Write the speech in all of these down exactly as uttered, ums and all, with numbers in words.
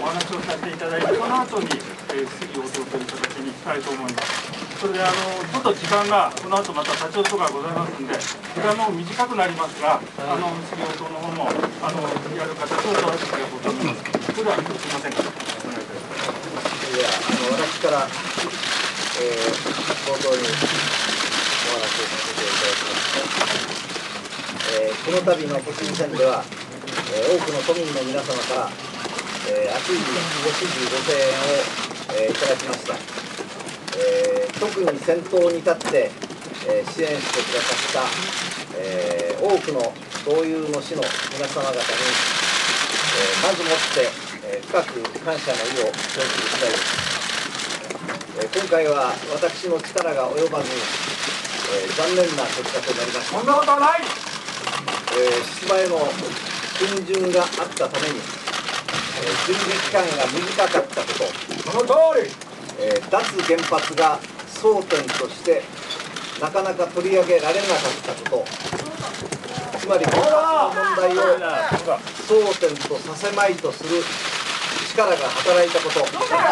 お話をさせていただいて、その後に、えー、質疑応答という形にしたいと思います。それであのちょっと時間がこの後また立ち寄りとかございますので、時間の短くなりますが、あの質疑応答の方もあのやる形を取らせていただこうと思います。それではすみません。お願いいたします。 ではあの私から、えー、冒頭にお話をさせていただきます。えー、この度の都知事選では、えー、多くの都民の皆様から、えー、熱いご支持ご声援を、えー、いただきました。えー、特に先頭に立って、えー、支援してくださった、えー、多くの同友の市の皆様方に、えー、まずもって、えー、深く感謝の意を表すしたいです。えー、今回は私の力が及ばず、えー、残念な結果となりました。 そんなことはない。 えー、出馬への逡巡があったために、えー、準備期間が短かったこと、 その通り。 えー、脱原発が争点としてなかなか取り上げられなかったこと、つまり原発の問題を争点とさせまいとする力が働いたこと、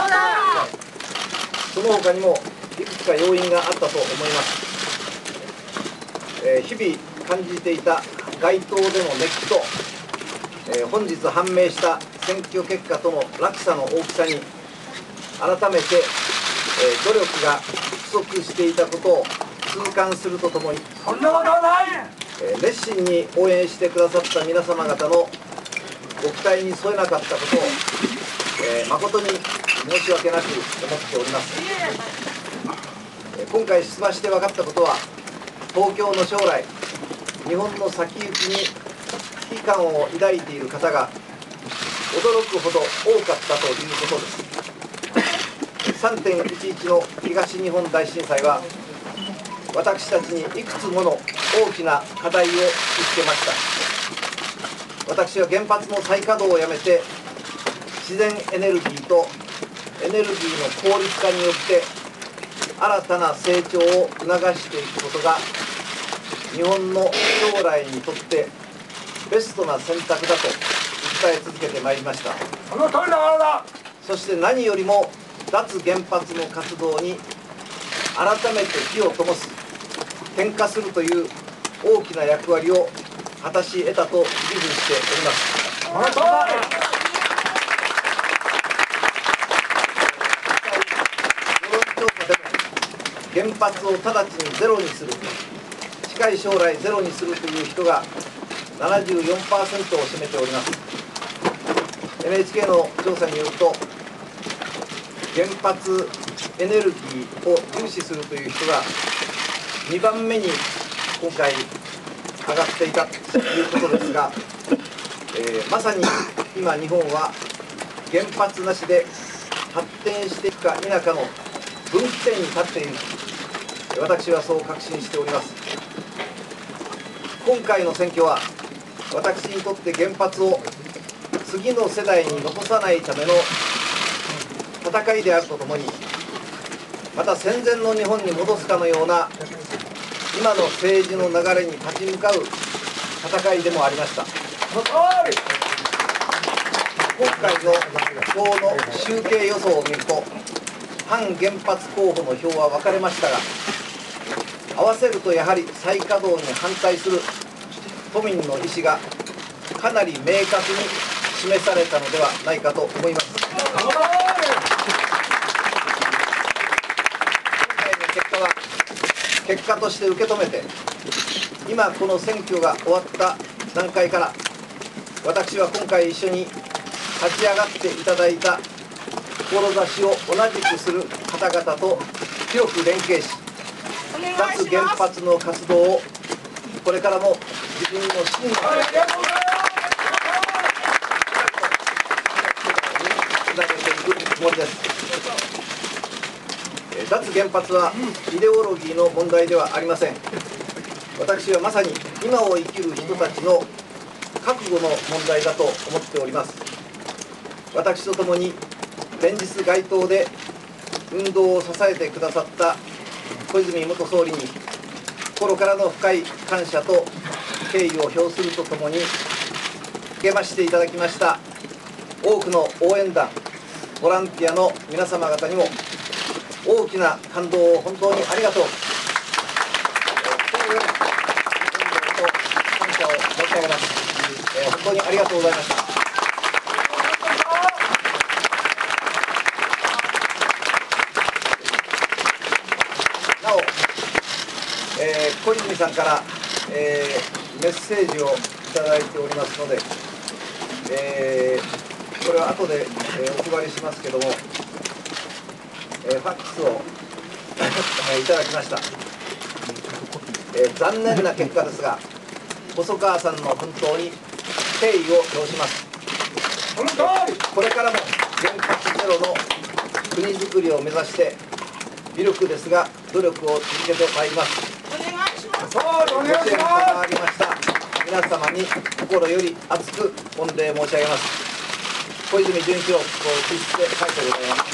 その他にもいくつか要因があったと思います。えー、日々感じていた街頭での熱気と、えー、本日判明した選挙結果との落差の大きさに改めて、えー、努力が不足していたことを痛感するとともに、 そんなことはない、 えー、熱心に応援してくださった皆様方のご期待に添えなかったことを、えー、誠に申し訳なく思っております。えー、今回出馬して分かったことは、東京の将来、日本の先行きに危機感を抱いている方が驚くほど多かったということです。さんてんいちいち の東日本大震災は私たちにいくつもの大きな課題を突きつけました。私は原発の再稼働をやめて自然エネルギーとエネルギーの効率化によって新たな成長を促していくことが日本の将来にとってベストな選択だと訴え続けてまいりました。 その通りだからだ。 そして何よりも脱原発の活動に改めて火を灯す、点火するという大きな役割を果たし得たと自負しております。 その通り。 世論調査でも原発を直ちにゼロにする、近い将来ゼロにするという人が ななじゅうよんパーセント を占めております。 エヌエイチケー の調査によると、原発エネルギーを重視するという人がにばんめに今回上がっていたということですが、えー、まさに今日本は原発なしで発展していくか否かの分岐点に立っている、私はそう確信しております。今回の選挙は私にとって原発を次の世代に残さないための戦いであるとともに、また戦前の日本に戻すかのような今の政治の流れに立ち向かう戦いでもありました。今回の票の集計予想を見ると、反原発候補の票は分かれましたが、合わせるとやはり再稼働に反対する都民の意思がかなり明確に示されたのではないかと思います。今回の結果は結果として受け止めて、今この選挙が終わった段階から、私は今回一緒に立ち上がっていただいた志を同じくする方々と広く連携し、脱原発の活動をこれからも自分の真のつなげていくつもりです。脱原発はイデオロギーの問題ではありません。私はまさに今を生きる人たちの覚悟の問題だと思っております。私と共に連日街頭で運動を支えてくださった小泉元総理に心からの深い感謝と敬意を表するとともに、励ましていただきました多くの応援団ボランティアの皆様方にも大きな感動を本当にありがとう、その上で感謝を申し上げます。えー、本当にありがとうございました。なお、えー、小泉さんから、えー、メッセージをいただいておりますので、えー、これは後で、えー、お配りしますけども、えー、ファックスをいただきました。えー、残念な結果ですが、細川さんの奮闘に敬意を表します。これからも原発ゼロの国づくりを目指して微力ですが努力を続けてまいります。 お願いします。 ご支援賜りました皆様に心より厚く御礼申し上げます。小泉純一郎筆で書いてございます。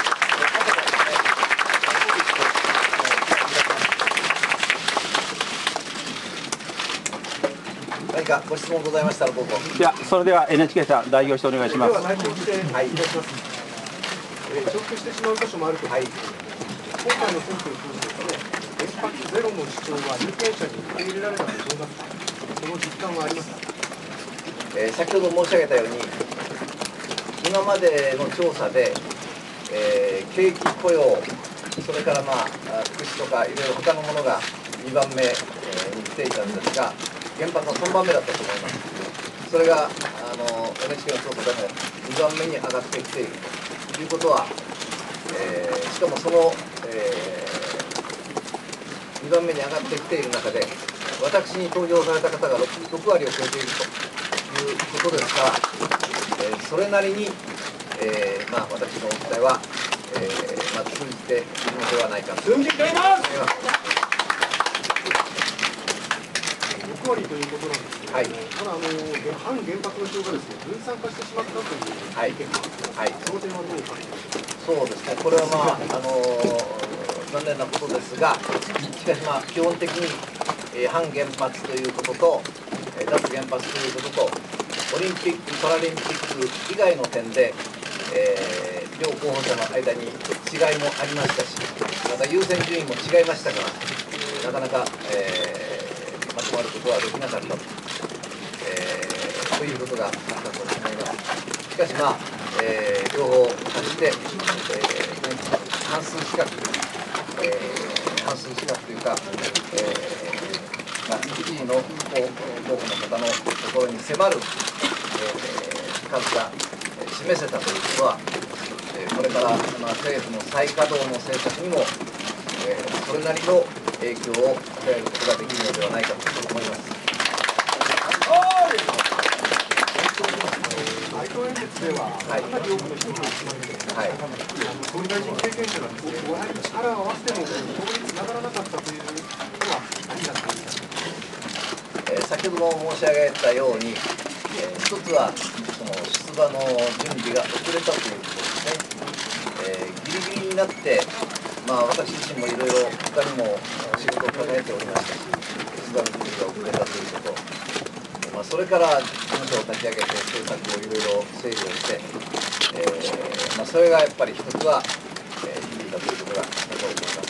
何かご質問ございましたらどうぞ。 ではそれでは エヌエイチケー さん代表してお願いします。 では内容していただきます。えー、重複してしまう箇所もあると思います。今回の選挙に関してですね、原発ゼロの主張は有権者に受け入れられたと思いますか。その実感はありますか。 えー、先ほど申し上げたように、今までの調査で、えー、景気雇用、それからまあ福祉とかいろいろ他のものがにばんめ、えー、に来ていたんですが、原発はさんばんめだったと思います。それがあの エヌエイチケー の調査でもにばんめに上がってきているということは、えー、しかもその、えー、にばんめに上がってきている中で、私に投票された方が 6, ろく割を超えているということですから、えー、それなりに、えーまあ、私の期待は、えーまあ、通じているのではないかと思います。 ろく割ということなんですけども、はい、ただあの反原発の票がですね分散化してしまったという意見もあって、はい、その点はどうお考えですか。 そうですね、これはまあ、あのー、残念なことですが、しかしまあ基本的に、えー、反原発ということと、えー、脱原発ということと、オリンピック・パラリンピック以外の点で、えー、両候補者の間に違いもありましたし、また優先順位も違いましたから、なかなか、えーまとまることはできなかったと、えー、ということがあったと思います。しかしまあ、えー、両方足して、えー、半数近く、えー、半数近くというか、えーまあ、いちいの候補の方のところに迫る、えー、数が示せたということは、えー、これから、まあ、政府の再稼働の政策にも、えー、それなりの影響を与えることができるのではないかと思います。 街頭演説では、かなり多くの人が集まって、はい、総理大臣経験者がですね、やはり力を合わせても票につながらなかったというのは何だったんですか。 えー、先ほども申し上げたように、えー、一つはその出馬の準備が遅れたということですね。えー、ギリギリになってまあ、私自身もいろいろ他にも仕事を抱えておりましたし、出馬の準備が遅れたということ、まあ、それから事務所を立ち上げて政策をいろいろ整理をして、えーまあ、それがやっぱり一つは、えー、響いたということがあったと思います。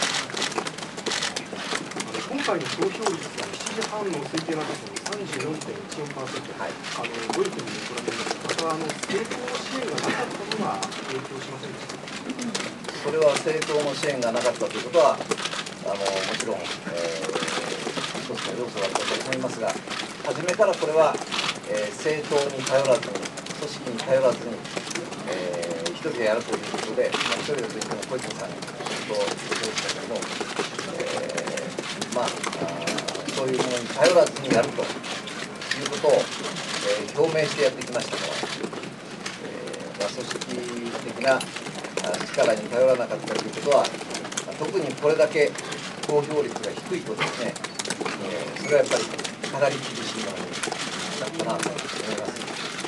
今回の投票率はしちじはんの推計の時に さんじゅうよんてんいちよんパーセント、はい、あのどういうふうにご覧になりますか。またあの政党の支援がなかったことは影響しませんでしたか。 それは政党の支援がなかったということは、あのもちろん、えー、一つの要素だったと思いますが、初めからこれは、えー、政党に頼らずに、組織に頼らずに、えー、一人でやるということで、まあ、一人でといっても小泉さんに仕事をしてましたけども、えー、まああ、そういうものに頼らずにやるということを、えー、表明してやってきましたから、えーまあ、組織的な力に頼らなかったということは、特にこれだけ投票率が低いとですね、えー、それはやっぱりかなり厳しいものになったなと思います。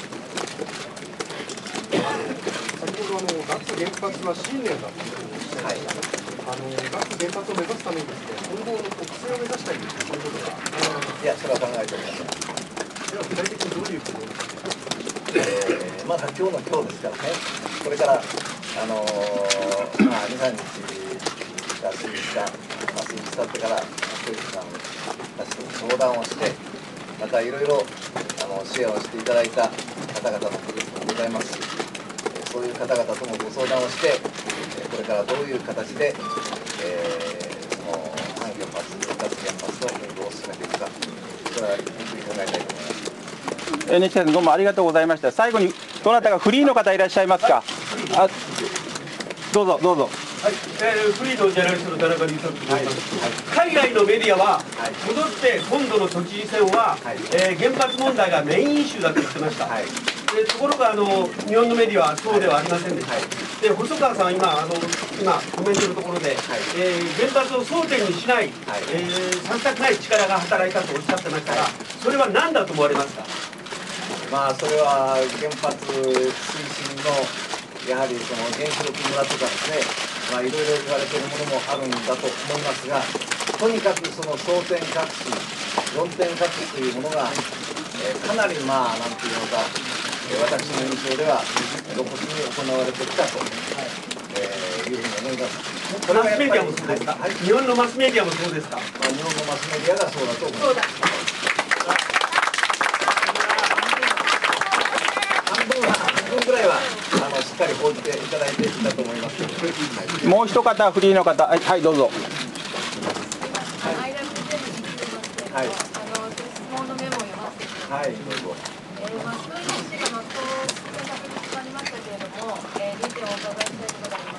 先ほどあの脱原発は信念だというふうにおっしゃいました。はい、あの脱原発を目指すためにですね、今後の国政を目指したりということが考えられますか。 いや、それは考えておりません。 では具体的にどういうことをおっしゃっていますか。 えーまだ今日の今日ですからね、これから、あのーまあ、に、さんにちが過ぎた、まあ、数日経ってから、小池さんたちと相談をして、またいろいろあの支援をしていただいた方々のグループもございますし、そういう方々ともご相談をして、これからどういう形で、えー、そのさん原発、ふたつ原発の運動を進めていくか、それはゆっくり考えたいと思います。 エヌエイチケー さんどうもありがとうございました。最後にどなたかフリーの方いらっしゃいますか。あ、どうぞどうぞ。 はい、えー、フリーのジャーナリストの田中隆一と申します。海外のメディアは戻って今度の都知事選は、はい、えー、原発問題がメインイシューだと言ってました。はい、でところがあの日本のメディアはそうではありませんでした。はい、で細川さんは今あの今コメントのところで、はい、えー、原発を争点にしない、はい、えー、させたくない力が働いたとおっしゃってましたが、それは何だと思われますか。 まあそれは原発推進のやはりその原子力村とかですね、まあいろいろ言われているものもあるんだと思いますが、とにかくその争点隠し、論点隠しというものが、えー、かなりまあなんていうのか、えー、私の印象では露骨に行われてきたと、えー、いうふうに思います。 これはマスメディアもそうですか。はい、日本のマスメディアもそうですか。 まあ、日本のマスメディアがそうだと思います。半分ぐらいはあのしっかり報じていただいていたと思います。はい、 もう一方フリーの方、はい、はい、どうぞ。 はい、はい、 質問のメモを読ませてください。はい、どうぞ。えー、松戸医師が松戸で確認となりましたけれども、えー、にてんお伺いしたいことがあります。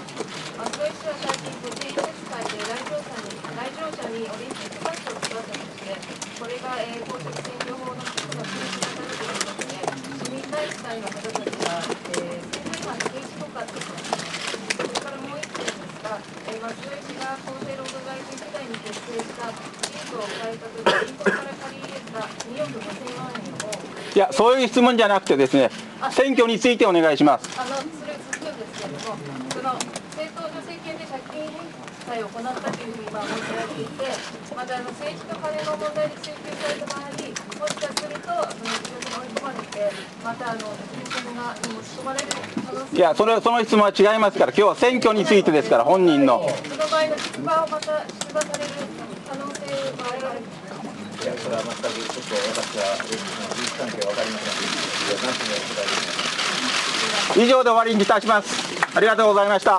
松戸医師は最近、都知事説会で来場者に、来場者にオリンピックパスを作らせまして、これが、えー、公職選挙法の規則が禁止されているので、市民大使会の方たちが、えー、選挙違反で刑事告発をしました。それからもう一点ですが、えー、松戸医師が厚生労働大臣時代に決定したシートを変えたとき、銀行から借り入れたにおくごせんまんえんを、 いや、そういう質問じゃなくてですね、選挙についてお願いします。 あのそれ続くんですけれども、その政党助成金で借金返済を行ったというふうに今申し上げていて、またあの政治と金の問題で追及された場合に、もしかするとその事情に追い込まれて、またあの推薦がに持ち込まれる可能性。 いや、それその質問は違いますから、今日は選挙についてですから、本人の。 その場合の出馬をまた出馬される可能性はある。 いや、それは全くちょっと私は事実関係は分かりません。何ともお答えできない。 以上で終わりにいたします。ありがとうございました。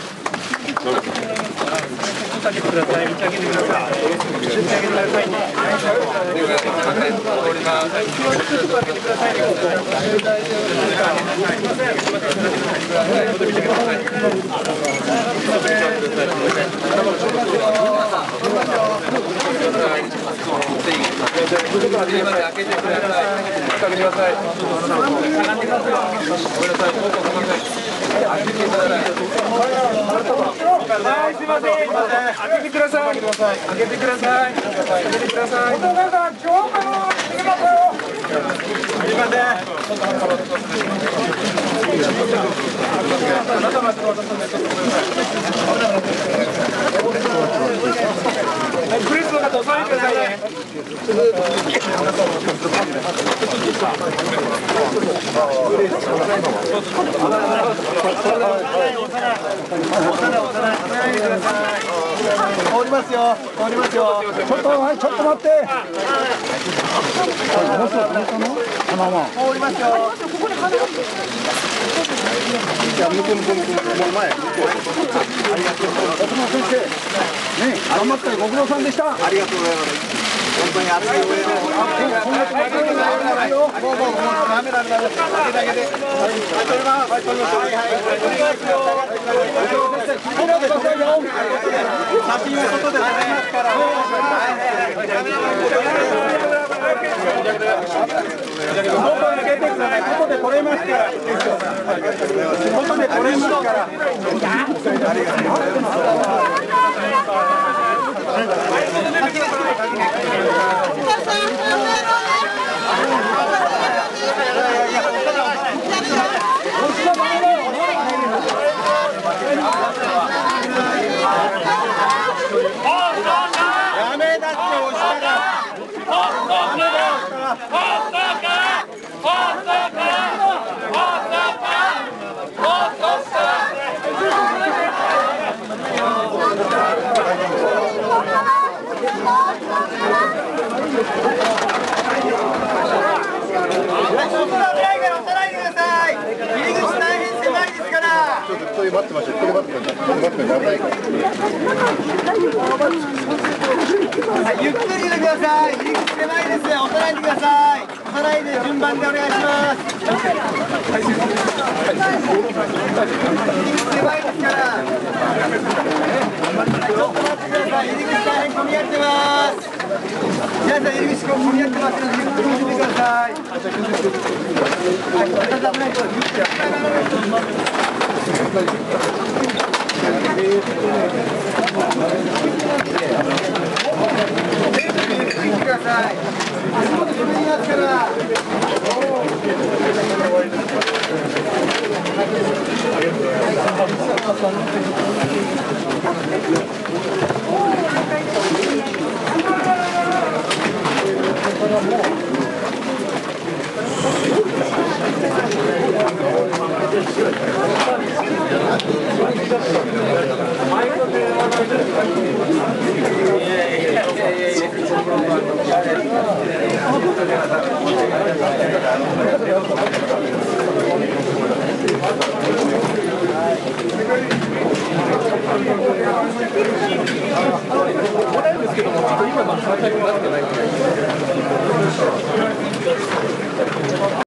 はい、すいません。開けてください。開けてください。開けてください。開けてください。本川さん、今日から開けてくださいよ。すいません。プレスの方、お座りくださいね。 通りますよ。通りますよ。ちょっと、はい、ちょっと待って。通りますよ。じゃあ、向こう向こう向こう、もう前。ありがとうございます。奥野先生。ね、頑張ってご苦労さんでした。 ありがとうございます。本当に熱い応援を。もうもうもうダメダメダメ。あげてあげて。はい、取ります。はい、取ります。はいはい。取りますよ。みんなでくださいよ。写真は外で撮りますから。はいはいはい。 外に出てください。外で撮れますから。外で撮れますから。ありがとうございます。やめだって押したら。 張ってました。これ待ってください。これ待ってください。危ないから。 はい、ゆっくり入れてください。入り口狭いです。押さないでください。押さないで順番でお願いします。入り口狭いですから。ちょっと待ってください。入り口大変混み合ってます。皆さん入り口混み合ってますのでゆっくり入れてください。はい、私危ないと。ください。足元滑りますから。今の最初になってない。